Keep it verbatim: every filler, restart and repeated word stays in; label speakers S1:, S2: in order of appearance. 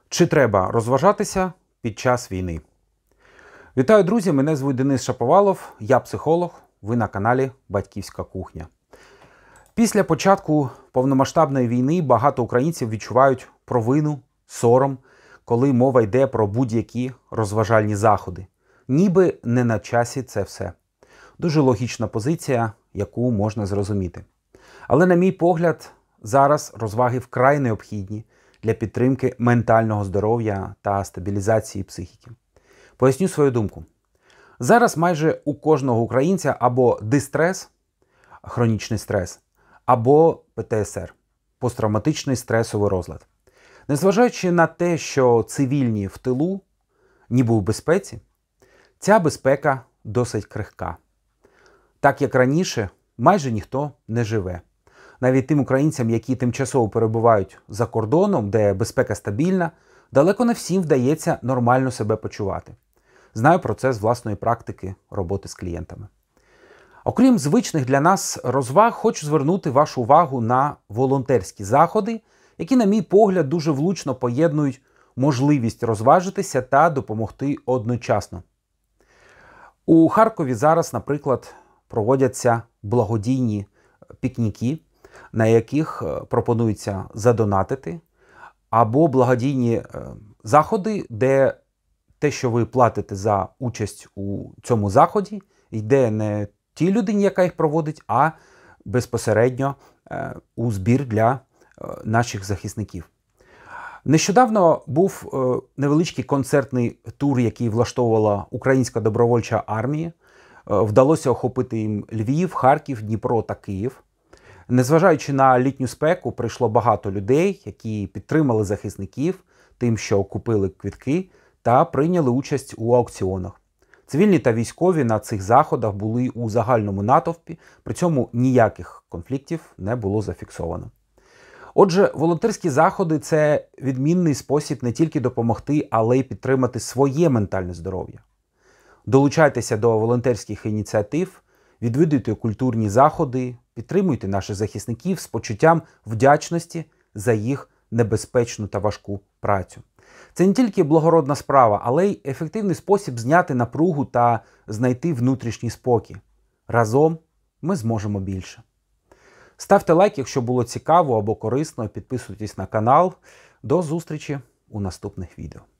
S1: Чи треба розважатися під час війни? Вітаю, друзі! Мене звуть Денис Шаповалов, я психолог, ви на каналі Батьківська кухня. Після початку повномасштабної війни багато українців відчувають провину, сором, коли мова йде про будь-які розважальні заходи. Ніби не на часі це все. Дуже логічна позиція, яку можна зрозуміти. Але, на мій погляд, зараз розваги вкрай необхідні для підтримки ментального здоров'я та стабілізації психіки. Поясню свою думку. Зараз майже у кожного українця або дистрес, хронічний стрес, або пе те ес ер, посттравматичний стресовий розлад. Незважаючи на те, що цивільні в тилу, ніби у безпеці, ця безпека досить крихка. Так як раніше, майже ніхто не живе. Навіть тим українцям, які тимчасово перебувають за кордоном, де безпека стабільна, далеко не всім вдається нормально себе почувати. Знаю про це з власної практики роботи з клієнтами. Окрім звичних для нас розваг, хочу звернути вашу увагу на волонтерські заходи, які, на мій погляд, дуже влучно поєднують можливість розважитися та допомогти одночасно. У Харкові зараз, наприклад, проводяться благодійні пікніки, на яких пропонується задонатити, або благодійні заходи, де те, що ви платите за участь у цьому заході, йде не тій людині, яка їх проводить, а безпосередньо у збір для наших захисників. Нещодавно був невеличкий концертний тур, який влаштовувала Українська добровольча армія. Вдалося охопити їм Львів, Харків, Дніпро та Київ. Незважаючи на літню спеку, прийшло багато людей, які підтримали захисників тим, що купили квитки та прийняли участь у аукціонах. Цивільні та військові на цих заходах були у загальному натовпі, при цьому ніяких конфліктів не було зафіксовано. Отже, волонтерські заходи – це відмінний спосіб не тільки допомогти, але й підтримати своє ментальне здоров'я. Долучайтеся до волонтерських ініціатив, відвідуйте культурні заходи, підтримуйте наших захисників з почуттям вдячності за їх небезпечну та важку працю. Це не тільки благородна справа, але й ефективний спосіб зняти напругу та знайти внутрішній спокій. Разом ми зможемо більше. Ставте лайк, якщо було цікаво або корисно, підписуйтесь на канал. До зустрічі у наступних відео.